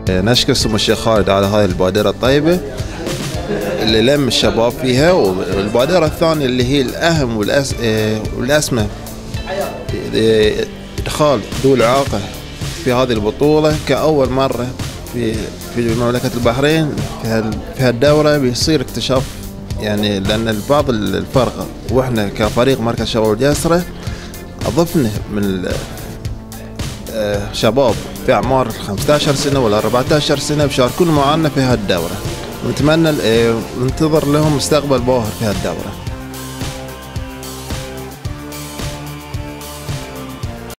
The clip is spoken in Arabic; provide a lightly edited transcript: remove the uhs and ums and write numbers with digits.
نشكر سمو الشيخ خالد على هذه البادرة الطيبة اللي لم الشباب فيها، والبادرة الثانية اللي هي الأهم والأسمى إدخال ذوي الإعاقة في هذه البطولة كأول مرة في مملكة البحرين في هالدورة بيصير اكتشاف، يعني لأن بعض الفرق وإحنا كفريق مركز شباب الجسرة أضفنا من شباب في أعمار 15 سنة ولا 14 سنة بيشاركون معنا في هالدورة، ونتمنى ننتظر لهم مستقبل باهر في هالدورة.